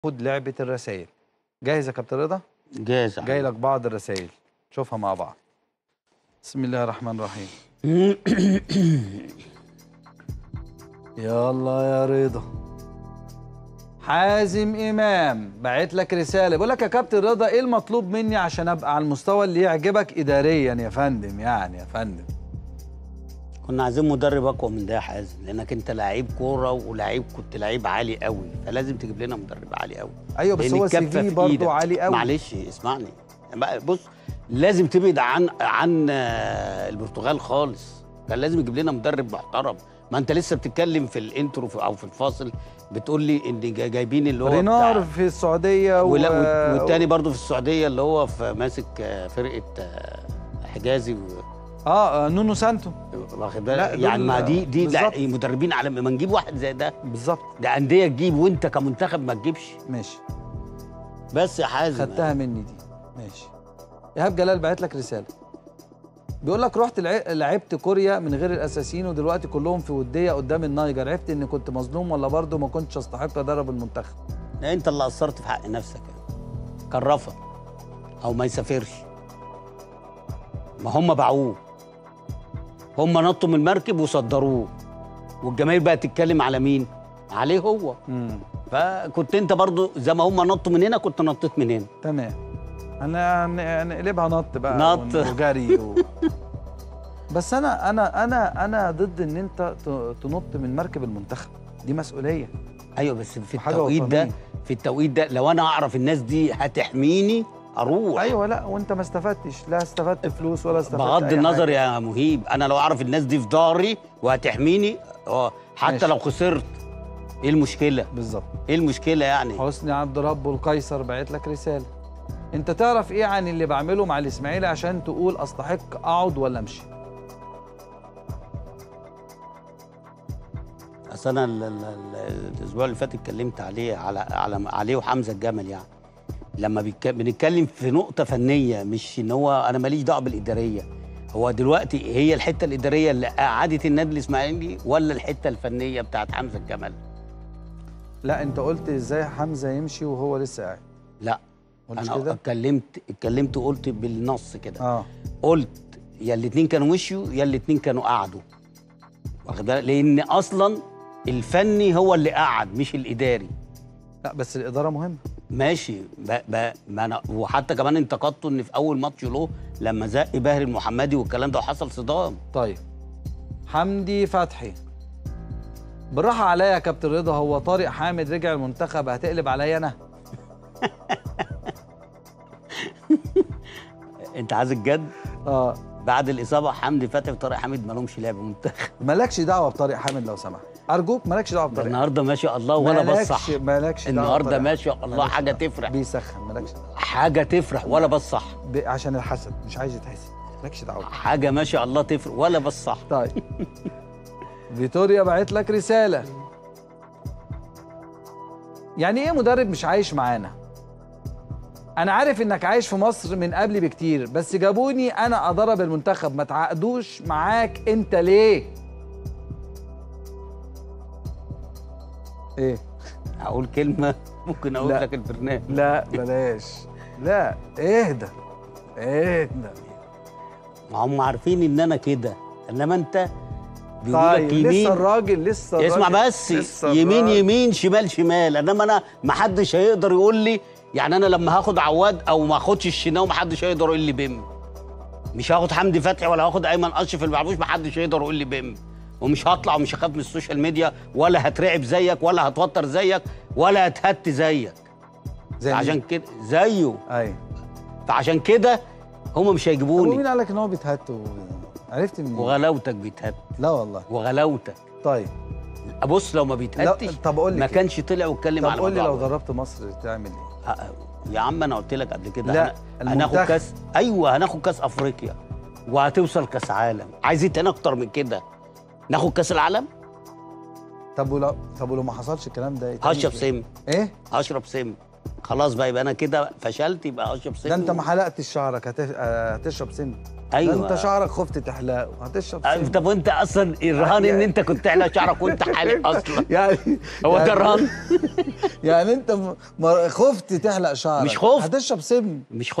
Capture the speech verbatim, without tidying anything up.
خد لعبة الرسائل. جاهز يا كابتن رضا؟ جاهز. جاي لك بعض الرسائل شوفها مع بعض. بسم الله الرحمن الرحيم. يلا يا رضا. حازم امام باعت لك رساله بيقول لك يا كابتن رضا ايه المطلوب مني عشان ابقى على المستوى اللي يعجبك اداريا يا فندم؟ يعني يا فندم كنا عايزين مدرب اقوى من ده يا حازم، لانك انت لعيب كوره ولعيب كنت لعيب عالي قوي، فلازم تجيب لنا مدرب عالي قوي. ايوه بس هو سي في برضه عالي قوي. معلش اسمعني بص، لازم تبعد عن عن البرتغال خالص، كان لازم يجيب لنا مدرب محترم. ما انت لسه بتتكلم في الانترو او في الفاصل بتقول لي ان جايبين اللي هو رينار في السعوديه و... والتاني برضه في السعوديه اللي هو في ماسك فرقه حجازي و... اه نونو سانتو واخد بالك يعني. ما دي دي لا مدربين على ما نجيب واحد زي ده بالظبط، ده انديه تجيب وانت كمنتخب ما تجيبش. ماشي بس يا حازم خدتها مني دي. ماشي. ايهاب جلال بعت لك رساله بيقول لك رحت لعبت كوريا من غير الاساسيين ودلوقتي كلهم في وديه قدام النيجر، عرفت اني كنت مظلوم ولا برضه ما كنتش استحق ادرب المنتخب؟ انت اللي قصرت في حق نفسك يعني. كان رفض او ما يسافرش، ما هم باعوه، هم نطوا من المركب وصدروه، والجماهير بقى تتكلم على مين؟ عليه هو. امم فكنت انت برضو زي ما هم نطوا من هنا كنت نطيت من هنا. تمام. انا هنقلبها نط بقى نط وجري و... بس انا انا انا انا ضد ان انت تنط من مركب المنتخب، دي مسؤوليه. ايوه بس في التوقيت ده في التوقيت ده لو انا اعرف الناس دي هتحميني اروح. ايوه لا وانت ما استفدتش، لا استفدت فلوس ولا استفدت بغض النظر يا مهيب، انا لو اعرف الناس دي في ظهري وهتحميني اه حتى ماشي. لو خسرت ايه المشكله؟ بالظبط ايه المشكله يعني؟ حسني عبد رب القيصر بعت لك رساله، انت تعرف ايه عن اللي بعمله مع الاسماعيلي عشان تقول استحق اقعد ولا امشي؟ اصل انا الاسبوع اللي فات اتكلمت عليه على على عليه وحمزه الجمل، يعني لما بنتكلم في نقطه فنيه، مش ان هو انا ماليش دعوه بالاداريه. هو دلوقتي هي الحته الاداريه اللي قعدت النادي الاسماعيلي ولا الحته الفنيه بتاعت حمزه الجمل؟ لا انت قلت ازاي حمزه يمشي وهو لسه قاعد؟ لا انا كده؟ اتكلمت اتكلمت وقلت بالنص كده. اه قلت يا الاثنين كانوا مشيوا يا الاثنين كانوا قعدوا، واخد بالك؟ لان اصلا الفني هو اللي قعد مش الاداري. لا بس الاداره مهمه. ماشي ب... ب... ما أنا... وحتى كمان انتقدته ان في اول ماتش له لما زق باهر المحمدي والكلام ده وحصل صدام. طيب حمدي فتحي بالراحه عليا يا كابتن رضا، هو طارق حامد رجع المنتخب هتقلب عليا انا؟ انت عايز الجد؟ اه بعد الاصابه حمدي فتحي وطارق حامد ما لهمش لعب منتخب. مالكش دعوه بطارق حامد لو سمحت ارجوك، مالكش دعوه بطارق. النهارده ما شاء الله ولا بصح. مالكش دعوه النهارده ما شاء الله حاجه تفرح. بيسخن مالكش حاجه تفرح ولا بصح. عشان الحسد مش عايز يتحسد، مالكش دعوه. حاجه ما شاء الله تفرح ولا بصح. طيب فيتوريا بعت لك رساله، يعني ايه مدرب مش عايش معانا؟ انا عارف انك عايش في مصر من قبل بكتير، بس جابوني انا ادرب المنتخب، ما تعقدوش معاك انت ليه؟ ايه؟ هقول كلمه ممكن اقول لك البرنامج. لا بلاش، لا اهدى اهدى. ما هم عارفين ان انا كده، انما انت بيقول طيب لك يمين. لسه الراجل لسه الراجل اسمع بس، يمين يمين شمال شمال، انما انا ما حدش هيقدر يقول لي، يعني انا لما هاخد عواد او ما اخدش الشناوي ما حدش هيقدر يقول لي بم. مش هاخد حمدي فتحي ولا هاخد ايمن اشرف اللي ما بيعرفوش، ما حدش هيقدر يقول لي بم. ومش هطلع ومش هخاف من السوشيال ميديا ولا هترعب زيك ولا هتوتر زيك ولا هتهت زيك. زي عشان كده زيه. ايوه فعشان كده هم مش هيجيبوني. طب مين قال لك ان هو بيتهت و... عرفت منين؟ وغلاوتك بيتهت. لا والله وغلاوتك. طيب بص لو ما بيتهتش طب قول لي ما كانش طلع واتكلم على طب قول لي لو دربت مصر تعمل ايه؟ يا عم انا قلت لك قبل كده لا هناخد كاس. ايوه هناخد كاس افريقيا وهتوصل كاس عالم، عايز ايه تاني اكتر من كده؟ ناخد كاس العالم؟ طب ولو طب ولو ما حصلش الكلام ده هشرب سم. ايه؟ هشرب سم خلاص بقى، يبقى انا كده فشلت، يبقى هشرب سم. ده انت ما حلقتش شعرك هتشرب سم. ايوه انت شعرك خفت تحلقه هتشرب أه، سم. طب وانت اصلا الرهان ان انت كنت تحلق شعرك وانت حالق اصلا. يعني هو يعني ده الرهان؟ يعني انت م- م- خفت تحلق شعرك مش خفت. هتشرب سم. مش